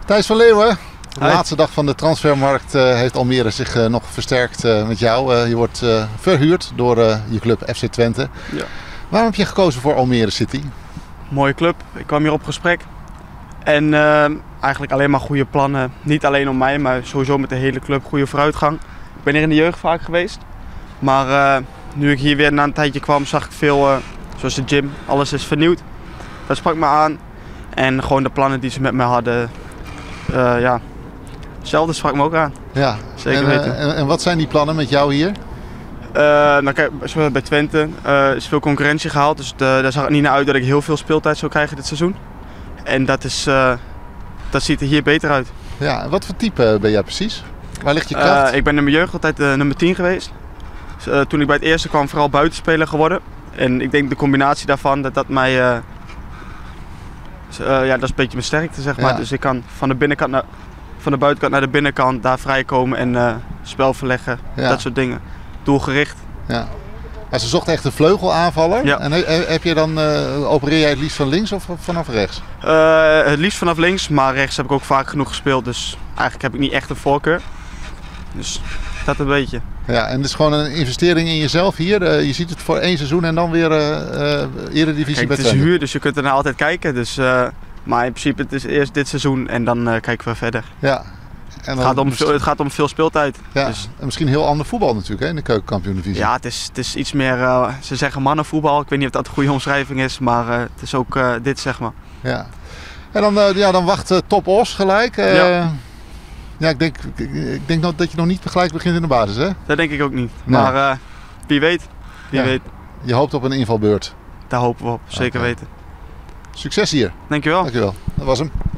Thijs van Leeuwen, de Hi. laatste dag van de transfermarkt heeft Almere zich nog versterkt met jou. Je wordt verhuurd door je club FC Twente. Ja. Waarom heb je gekozen voor Almere City? Mooie club. Ik kwam hier op gesprek. En eigenlijk alleen maar goede plannen. Niet alleen om mij, maar sowieso met de hele club. Goede vooruitgang. Ik ben hier in de jeugd vaak geweest. Maar nu ik hier weer na een tijdje kwam, zag ik veel, zoals de gym. Alles is vernieuwd. Dat sprak me aan. En gewoon de plannen die ze met me hadden. Ja, hetzelfde sprak me ook aan. Ja, Zeker weten. En wat zijn die plannen met jou hier? Nou kijk, zoals bij Twente is veel concurrentie gehaald. Dus daar zag het niet naar uit dat ik heel veel speeltijd zou krijgen dit seizoen. En dat ziet er hier beter uit. Ja, en wat voor type ben jij precies? Waar ligt je kracht? Ik ben in mijn jeugd altijd nummer 10 geweest. Toen ik bij het eerste kwam, vooral buitenspeler geworden. En ik denk de combinatie daarvan, dat mij... ja, dat is een beetje mijn sterkte, zeg maar. Ja. Dus ik kan van de buitenkant naar de binnenkant daar vrijkomen en spel verleggen. Ja. Dat soort dingen. Doelgericht. Ja. Maar ze zochten echt een vleugelaanvaller. Ja. En heb je dan, opereer jij het liefst van links of vanaf rechts? Het liefst vanaf links, maar rechts heb ik ook vaak genoeg gespeeld. Dus eigenlijk heb ik niet echt een voorkeur. Dus dat een beetje. Ja, en het is gewoon een investering in jezelf hier. Je ziet het voor 1 seizoen en dan weer Eredivisie Kijk, bij het is Twente. huur, dus je kunt er nou altijd kijken. Dus, maar in principe het is eerst dit seizoen en dan kijken we verder. Ja. En Het gaat om veel speeltijd. Ja, Dus, en misschien heel ander voetbal natuurlijk hè, in de keukenkampioen-divisie. ja, het is iets meer, ze zeggen mannenvoetbal. Ik weet niet of dat een goede omschrijving is, maar het is ook dit, zeg maar. Ja. En dan wacht Top Os gelijk. Ja. Ja, ik denk nog dat je nog niet gelijk begint in de basis, hè? Dat denk ik ook niet. Nee. Maar wie weet. Wie Ja. weet. Je hoopt op een invalbeurt. Daar hopen we op. Zeker Oké. weten. Succes hier. Dankjewel. Dankjewel. Dat was hem.